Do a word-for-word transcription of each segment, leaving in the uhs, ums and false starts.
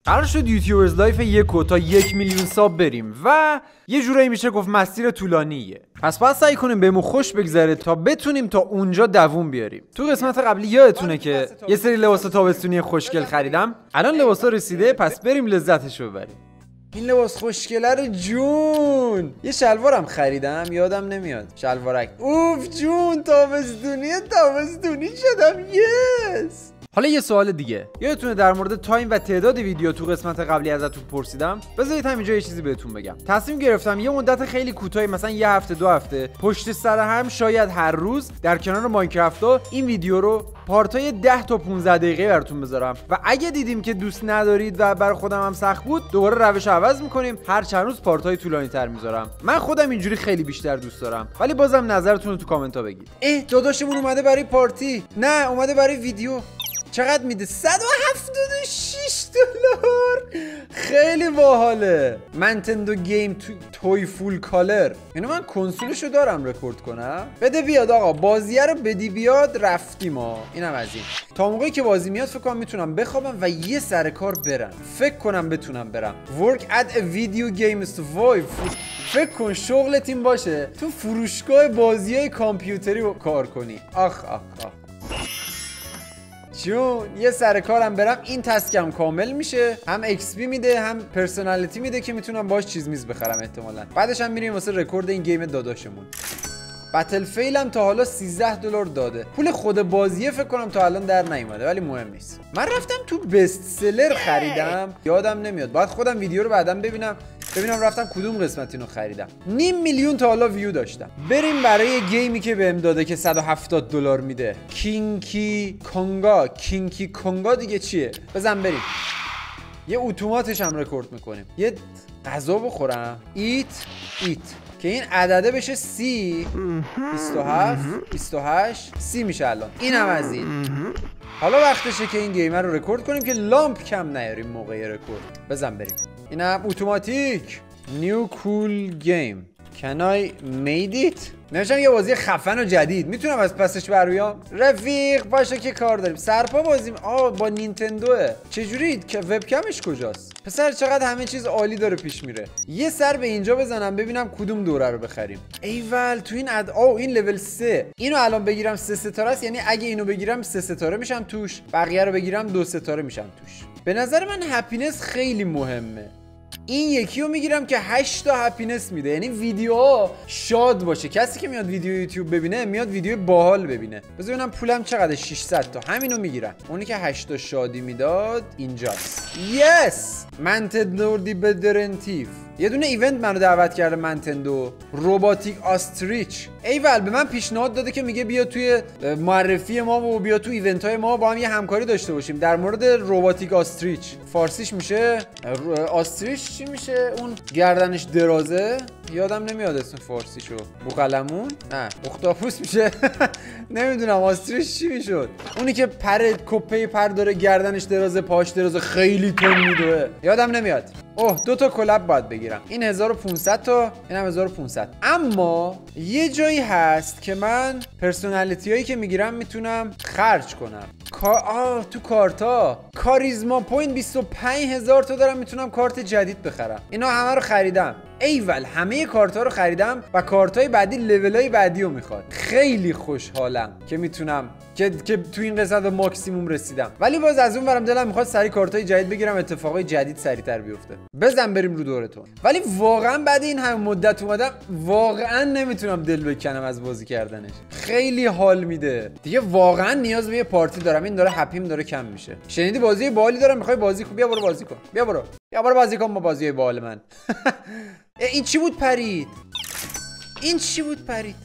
قرار شد یوتیوبرز لایف یکو تا یک میلیون ساب بریم و یه جورایی میشه گفت مسیر طولانیه. پس باید سعی کنیم بهمون خوش بگذره تا بتونیم تا اونجا دووم بیاریم. تو قسمت قبلی یادتونه که یه سری لباس تابستونی خوشگل خریدم. الان لباسا رسیده، پس بریم لذتش رو ببریم. این لباس خوشگله رو جون. یه شلوارم خریدم یادم نمیاد. شلوارک. اوف جون تابستونی تابستونی شدم. یس. حالا یه سوال دیگه، یادتونه در مورد تایم و تعداد ویدیو تو قسمت قبلی ازتون پرسیدم؟ بذارید همینجا یه چیزی بهتون بگم. تصمیم گرفتم یه مدت خیلی کوتاهی، مثلا یه هفته دو هفته پشت سر هم، شاید هر روز در کنار ماینکرافت این ویدیو رو پارتای ده تا پانزده دقیقه براتون بذارم و اگه دیدیم که دوست ندارید و برای خودم هم سخت بود، دوباره روش عوض میکنیم، هر چند روز پارتای طولانی‌تر میذارم. من خودم اینجوری خیلی بیشتر دوست دارم، ولی بازم نظرتون رو تو کامنت ها بگید. اه داداشمون اومده برای پارتی، نه اومده برای ویدیو. چقدر میده؟ صد و هفتاد و شش دلار. خیلی باحاله. منتندو گیم تو... توی فول کالر. اینو من کنسولشو دارم رکورد کنم. بده بیاد آقا، بازیه رو بدی بیاد رفتیم ها. اینم از این. تا موقعی که بازی میاد فکر کنم میتونم بخوابم و یه سر کار برم. فکر کنم بتونم برم. Work at a video game store. وای فکر کن شغلت این باشه تو فروشگاه بازیای کامپیوتری کار کنی. آخ آخ آخ. جون یه سر کارم برم، این تسکم کامل میشه، هم ایکس پی میده هم پرسونالیتی میده که میتونم باش چیز میز بخرم احتمالاً. بعدش هم میریم واسه رکورد این گیم داداشمون. بتل فیلم تا حالا سیزده دلار داده. پول خود بازیه فکر کنم تا الان در نیومده، ولی مهم نیست. من رفتم تو بست سلر خریدم، یادم نمیاد، باید خودم ویدیو رو بعداً ببینم ببینم رفتم کدوم قسمت اینو خریدم. نیم میلیون تا حالا ویو داشتم. بریم برای گیمی که بهم داده که صد و هفتاد دلار میده. کینکی کونگا. کینکی کونگا دیگه چیه؟ بزن بریم. یه اتوماتش هم رکورد میکنیم. یه غذا بخورم. ایت ایت که این عدده بشه سی. بیست و هفت بیست و هشت سی میشه الان. اینم از این. حالا وقتشه که این گیم رو رکورد کنیم که لامپ کم نیاریم موقع رکورد. بزن بریم. اینم اتوماتیک. نیو کول گیم. Can I made it؟ نمیشم یه بازی خفن و جدید. میتونم از پسش بر بیام؟ رفیق باشه که کار داریم. سرپا بازیم. آه با نینتندوه. چجوری که وبکمش کجاست؟ پسر چقدر همه چیز عالی داره پیش میره. یه سر به اینجا بزنم ببینم کدوم دوره رو بخریم. ایول تو این اد آو این لول سه. اینو الان بگیرم سه ستاره است، یعنی اگه اینو بگیرم سه ستاره میشم توش، بقیه رو بگیرم دو ستاره میشم توش. به نظر من هپینس خیلی مهمه. این یکی رو میگیرم که هشت تا هپینس میده، یعنی ویدیو شاد باشه. کسی که میاد ویدیو یوتیوب ببینه میاد ویدیو باحال ببینه. بذار ببینم پولم چقدر. ششصد تا. همینو میگیرم. اونی که هشت تا شادی میداد اینجاست. یس منتندو دی بدرنتیو. یه دونه ایونت منو دعوت کرده منتندو، روباتیک آستریچ. ایول به من پیشنهاد داده که میگه بیا توی معرفی ما و بیا تو ایونت های ما با هم یه همکاری داشته باشیم در مورد روباتیک آستریچ. فارسیش میشه آستریچ چی میشه؟ اون گردنش درازه، یادم نمیاد اسم فارسیشو. بوقلمون؟ نه اختاپوس میشه. نمیدونم آستریچ چی میشد. اونی که پر کپه پر داره، گردنش درازه، پاش درازه، خیلی تون میدوه. یادم نمیاد. اوه دو تا کلاب باید بگیرم. این هزار و پانصد تا، اینم هزار و پانصد. اما یه جایی هست که من پرسونالیتی هایی که میگیرم میتونم خرج کنم. کار آه تو کارتا کاریزما پوینت بیست و پنج هزار تا دارم، میتونم کارت جدید بخرم. اینا همه رو خریدم. ایول همه کارت ها رو خریدم و کارت های بعدی لول های بعدی رو میخواد. خیلی خوشحالم که میتونم که که تو این قسمت به ماکسیموم رسیدم، ولی باز از اون ورم دلم میخواد سری کارت های جدید بگیرم، اتفاقای جدید سریعتر بیفته. بزن بریم رو دورتون. ولی واقعا بعد این همه مدت اومدم واقعا نمیتونم دل بکنم از بازی کردنش. خیلی حال میده دیگه. واقعا نیاز به یه پارتی دارم. این داره هپیم داره کم میشه. شنیدی بازی باحالی دارم میخوای بازی کن؟ بیا برو بازی کن. بیا برو بیا برو بازی کن با بازی باحال من. این چی بود پرید؟ این چی بود پرید؟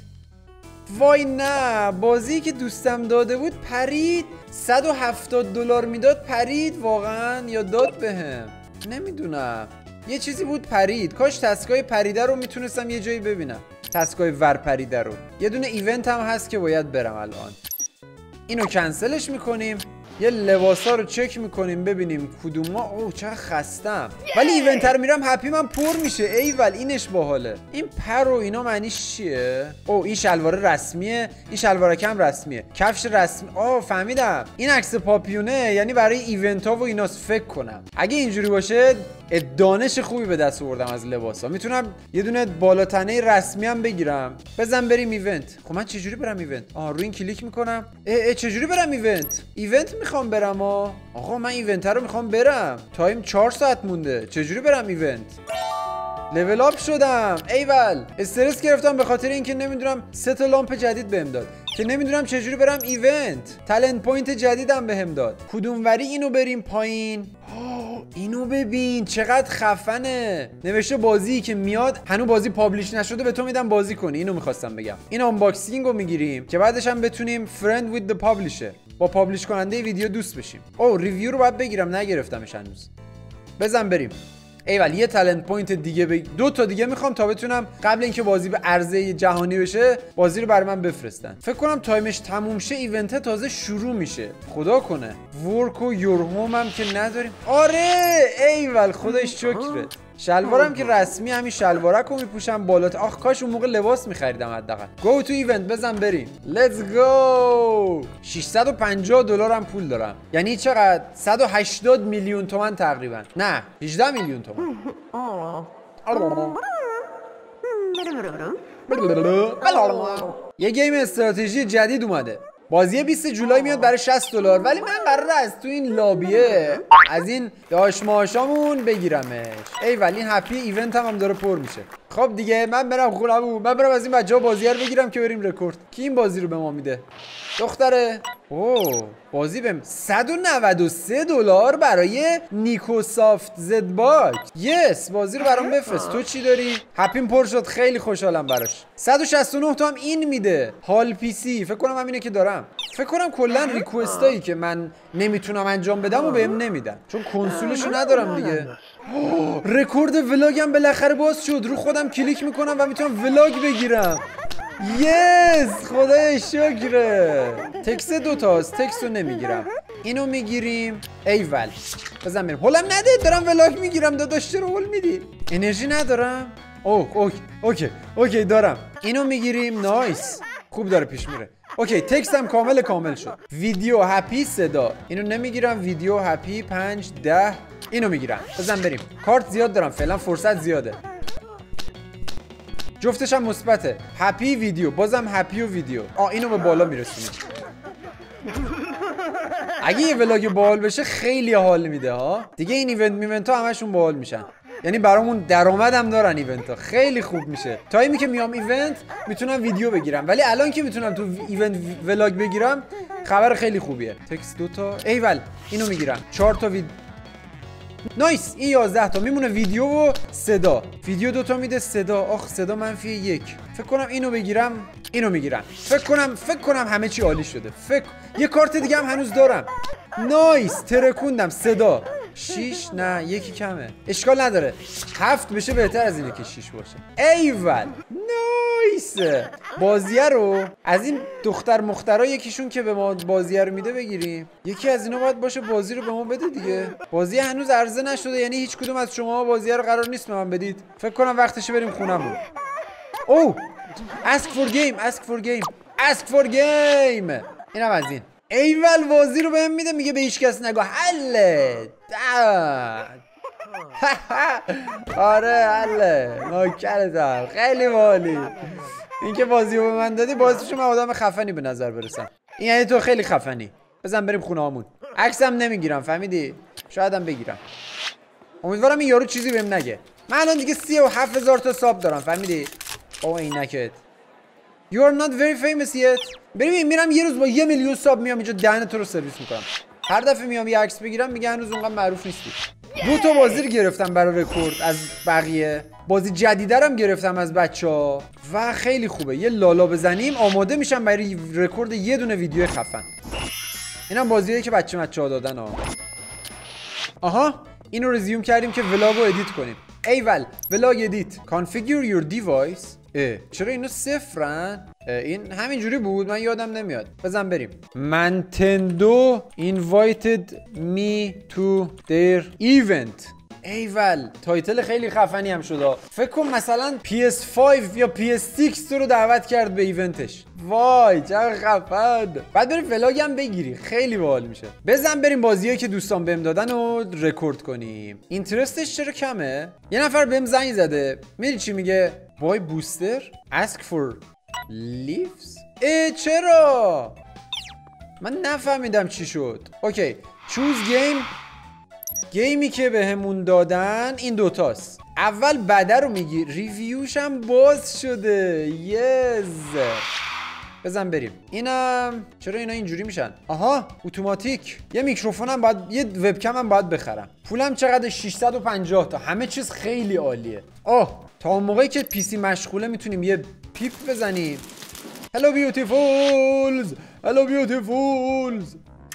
وای نه، بازی که دوستم داده بود پرید. صد و هفتاد دلار میداد پرید واقعا، یا داد بهم نمیدونم. یه چیزی بود پرید. کاش تسکای پریده رو میتونستم یه جایی ببینم. تسکای ور پریده رو. یه دونه ایونت هم هست که باید برم الان. اینو کنسلش میکنیم. یه لباسا رو چک میکنیم ببینیم کدوما. اوه چقدر خستم. ولی ایونت رو میرم هپی من پر میشه. ایول اینش باحاله. این پر و اینا معنیش چیه؟ اوه این شلوار رسمیه، این شلوار کم رسمیه، کفش رسمی. آه فهمیدم این عکس پاپیونه یعنی برای ایونت ها و ایناست فکر کنم. اگه اینجوری باشه دانش خوبی به دست آوردم از لباسا. میتونم یه دونه بالاتنه رسمی هم بگیرم. بزن بریم ایونت. خب من چجوری برم ایونت؟ آها روی این کلیک میکنم. اه اه چجوری برم ایونت؟ ایونت میخوام برم. آه آقا من ایونت رو میخوام برم. تایم چهار ساعت مونده. چجوری برم ایونت؟ لول اپ شدم. ایول استرس گرفتم به خاطر اینکه نمیدونم سه تا لامپ جدید بهم داد که نمیدونم چجوری برم ایونت. تالنت پوینت جدیدم بهم داد. کدوم وری اینو بریم پایین؟ اینو ببین چقدر خفنه. نوشته بازی که میاد هنوز بازی پابلیش نشده به تو میدم بازی کنی. اینو میخواستم بگم. این آنباکسینگ رو میگیریم که بعدش هم بتونیم فرند وید the پابلیشر با پابلیش کننده ویدیو دوست بشیم. او ریویو رو باید بگیرم نگرفتمش هنوز. بزن بریم. ایول یه تالنت پوینت دیگه بگ... دو تا دیگه میخوام تا بتونم قبل اینکه بازی به عرضه جهانی بشه بازی رو برای من بفرستن. فکر کنم تایمش تموم شه ایونت تازه شروع میشه. خدا کنه. ورک و یور هوم هم که نداریم. آره ایول خداش شکره. شلوارم که رسمی همین شلوارک رو میپوشم بالات. آخ کاش اون موقع لباس میخریدم حداقل. گو تو ایونت بزن بریم. لیتس گو. ششصد و پنجاه دلار هم پول دارم. یعنی چقدر؟ صد و هشتاد میلیون تومان تقریبا. نه هجده میلیون تومان. یه گیم استراتژی جدید اومده. بازی بیست جولای میاد برای شصت دلار ولی من قراره از تو این لابیه از این داشماشامون بگیرمش. ای ولی این هپی ایونت هم, هم داره پر میشه. خب دیگه من برم خونمون. من برم از این بچه‌ها بازی رو بگیرم که بریم رکورد. کی این بازی رو به ما میده؟ دختره. اوه بازی بهم صد و نود و سه دلار برای نیکوسافت زد باک. یس بازی رو برام بفرست. تو چی داری؟ هپیم پر شد خیلی خوشحالم براش. صد و شصت و نه تا هم این میده. هال پی سی فکر کنم همینه که دارم. فکر کنم کلا ریکوستایی که من نمیتونم انجام بدم و بهم نمیدن چون کنسولشو ندارم دیگه. رکورد ولاگم بالاخره باز شد. رو خودم کلیک میکنم و میتونم ولاگ بگیرم. یس خدای شکره. تکس دوتاست تکس رو نمیگیرم. اینو میگیریم. ایول بزن بریم. هولم نده دارم ولاگ میگیرم. داداش چرا هول میدی؟ انرژی ندارم. اوه اوکی اوکی اوکی دارم. اینو میگیریم. نایس خوب داره پیش میره. اوکی تکست هم کامل کامل شد. ویدیو هپی صدا اینو نمیگیرم. ویدیو هپی پنج ده اینو میگیرم. بزن بریم. کارت زیاد دارم فعلا فرصت زیاده. جفتش هم مثبته. هپی ویدیو بازم هپی و ویدیو. آ اینو به بالا میرسونیم. اگه یه ولاگ باحال بشه خیلی حال میده ها. دیگه این ایونت میونت ها همشون باحال میشن. یعنی برامون درآمد هم دارن ایونت ها. خیلی خوب میشه. تایمی که میام ایونت میتونم ویدیو بگیرم ولی الان که میتونم تو ایونت ولاگ بگیرم خبر خیلی خوبیه. تکست دو تا. ایول اینو میگیرم. چهار تا ویدیو. نایس این یازده تا میمونه. ویدیو و صدا. ویدیو دوتا میده. صدا آخ صدا منفی یک. فکر کنم اینو بگیرم. اینو میگیرم. فکر کنم فکر کنم همه چی عالی شده. فکر یه کارت دیگه هم هنوز دارم. نایس ترکوندم. صدا شیش نه یکی کمه. اشکال نداره. هفت بشه بهتر از اینه که شیش باشه. ایول نایس. بازیه رو از این دختر مخترا یکیشون که به ما بازیه رو میده بگیریم. یکی از اینا باید باشه بازی رو به ما بده دیگه. بازی هنوز عرضه نشده یعنی هیچ کدوم از شما بازیه رو قرار نیست به من بدید. فکر کنم وقتشه بریم خونمون. اوه ask for game ask for game ask for game. اینم از این. ایول بازی رو بهم میده میگه به هیچ کس نگو. حله آره حله نوکرتم. خیلی مالی. این که بازی رو به من دادی باعث شد من آدم خفنی به نظر برسم. این یعنی تو خیلی خفنی. بزن بریم خونه هامون. عکسم نمیگیرم فهمیدی؟ شایدم بگیرم. امیدوارم این یارو چیزی بهم نگه. من الان دیگه سی و هفت هزار تا ساب دارم فهمیدی؟ او اینکت You are not very famous yet. بریم میرم یه روز با یه میلیون ساب میام اینجا دهن تو رو سرویس میکنم. هر دفعه میام یه عکس بگیرم میگه هنوز اونقدر معروف نیستی. دو تا بازی رو گرفتم برای رکورد از بقیه. بازی جدیدرم گرفتم از بچه‌ها و خیلی خوبه. یه لالا بزنیم آماده میشم برای رکورد یه دونه ویدیو خفن. اینم بازیه که بچه بچه‌ها دادن ها. آها اینو رزیوم کردیم که ولاگو ادیت کنیم. ایول ولاگ ادیت. Configure your device. اه چرا اینا صفرن؟ این همینجوری بود من یادم نمیاد. بزن بریم. نینتندو invited me to their event. ایول تایتل خیلی خفنی هم شده. فکر کن مثلا پی اس پنج یا پی اس شش تو رو دعوت کرد به ایونتش. وای چه خفن. بعد بریم ولاگ هم بگیری خیلی باحال میشه. بزن بریم بازیایی که دوستان بهم دادن و رکورد کنیم. اینترستش چرا کمه؟ یه نفر بهم زنگ زده. میدونی چی میگه؟ بای بوستر ask for leaves. اه چرا؟ من نفهمیدم چی شد. اوکی چوز گیم. گیمی که به همون دادن این دوتاست. اول بده رو میگی. ریویوش هم باز شده. یز بزن بریم. اینم چرا اینا اینجوری میشن؟ آها اتوماتیک. یه میکروفونم باید، یه وبکم هم باید بخرم. پولم چقدر؟ ششصد و پنجاه تا. همه چیز خیلی عالیه. آه تا اون موقعی که پیسی مشغوله میتونیم یه پیپ بزنیم. هلو بیوتیفولز، هلو بیوتیفولز.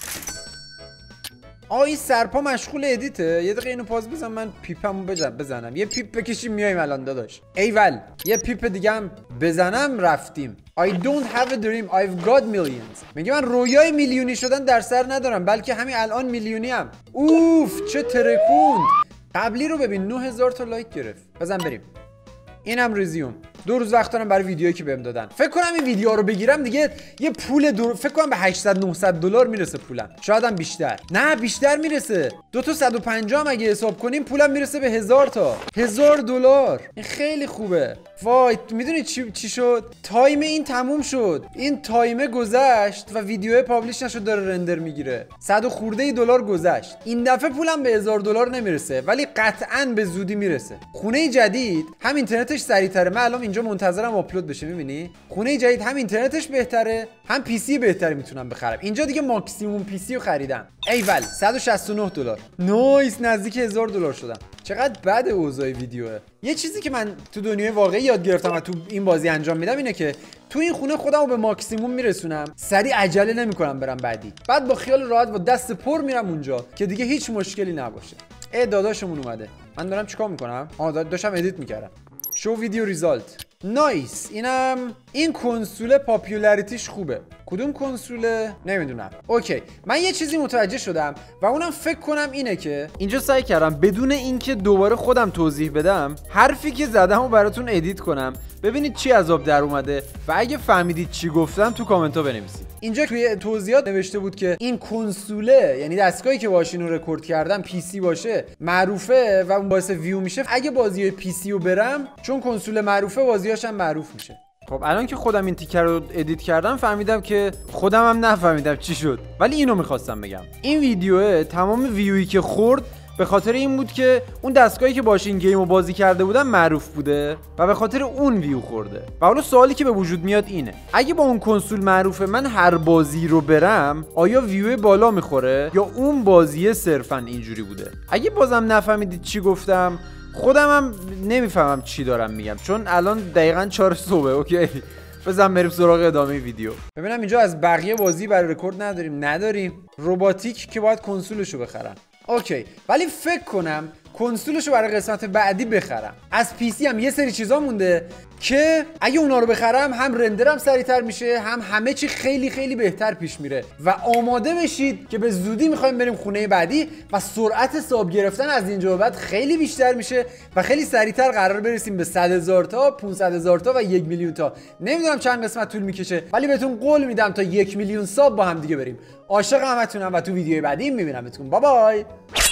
آه این سرپا مشغول ادیته. یه دقیقه اینو پاز بزن من پیپمو بزنم. یه پیپ بکشیم میایم الان داداش. ایول یه پیپ دیگه هم بزنم رفتیم. I don't have a dream, I've got millions. میگه من رویای میلیونی شدن در سر ندارم بلکه همین الان میلیونی ام. اوف چه ترکوند. قبلی رو ببین نه هزار تا لایک گرفت. بزن بریم. اینم ریزیوم. دو روز وقت دارم برای ویدیویی که بهم دادن. فکر کنم این ویدیو رو بگیرم دیگه یه پول دور فکر کنم به هشتصد نهصد دلار میرسه پولم. شاید هم بیشتر. نه بیشتر میرسه. دو تا صد و پنجاه هم اگه حساب کنیم پولم میرسه به هزار تا. هزار دلار. این خیلی خوبه. وای میدونی چی چی شد؟ تایم این تموم شد. این تایم گذشت و ویدیو پابلش نشد داره رندر میگیره. صد و خورده دلار گذشت. این دفعه پولم به هزار دلار نمیرسه ولی قطعاً به زودی میرسه. خونه جدید هم اینترنتش سریعتره. من الان اینجا منتظرم آپلود بشه. میبینی؟ خونه جدید هم اینترنتش بهتره هم پی سی بهتری میتونم بخرم. اینجا دیگه ماکسیموم پی سی رو خریدم. ایول صد و شصت و نه دلار. نایس نزدیک هزار دلار شدم. چقدر بد اوضاع ویدیوه. یه چیزی که من تو دنیای واقعی یاد گرفتم و تو این بازی انجام میدم اینه که تو این خونه خودم رو به ماکسیموم میرسونم. سریع عجله نمیکنم برم بعدی. بعد با خیال راحت و دست پر میرم اونجا که دیگه هیچ مشکلی نباشه. ای داداشمون اومده. من دارم چیکار میکنم؟ آها داشتم ادیت میکردم. شو ویدیو ریزالت. نایس. اینم این کنسول پاپولاریتیش خوبه. کدوم کنسوله؟ نمیدونم. اوکی من یه چیزی متوجه شدم و اونم فکر کنم اینه که اینجا سعی کردم بدون اینکه دوباره خودم توضیح بدم حرفی که زدم و براتون ادیت کنم ببینید چی عذاب در اومده و اگه فهمیدید چی گفتم تو کامنت ها بنویسید. اینجا توی توضیحات نوشته بود که این کنسوله یعنی دستگاهی که باهاش اینو رکورد کردم پی سی باشه معروفه و اون باعث ویو میشه. اگه بازی پی سی رو برم چون کنسول معروفه بازیاش هم معروف میشه. خب الان که خودم این تیکر رو ادیت کردم فهمیدم که خودم هم نفهمیدم چی شد ولی اینو میخواستم بگم. این ویدیوه تمام ویویی که خورد به خاطر این بود که اون دستگاهی که باش این گیم رو بازی کرده بودم معروف بوده و به خاطر اون ویو خورده. و حالا سوالی که به وجود میاد اینه اگه با اون کنسول معروفه من هر بازی رو برم آیا ویو بالا میخوره یا اون بازیه صرفا اینجوری بوده؟ اگه بازم نفهمیدید چی گفتم خودم هم نمیفهمم چی دارم میگم چون الان دقیقاً چهار صبح. اوکی بزن بریم سراغ ادامه ویدیو. ببینم اینجا از بقیه بازی برای رکورد نداریم. نداریم. روباتیک که باید کنسولشو بخرم. اوکی ولی فکر کنم کنسولشو برای قسمت بعدی بخرم. از پی سی هم یه سری چیزا مونده که اگه اونا رو بخرم هم رندرم سریعتر میشه هم همه چی خیلی خیلی بهتر پیش میره و آماده بشید که به زودی میخوایم بریم خونه بعدی و سرعت حساب گرفتن از اینجا به بعد خیلی بیشتر میشه و خیلی سریعتر قرار برسیم به صد هزار تا، پانصد هزار تا و یک میلیون تا. نمیدونم چند قسمت طول میکشه ولی بهتون قول میدم تا یک میلیون ساب با هم دیگه بریم. عاشق همتونم و تو ویدیو بعدی میبینمتون. بای بای.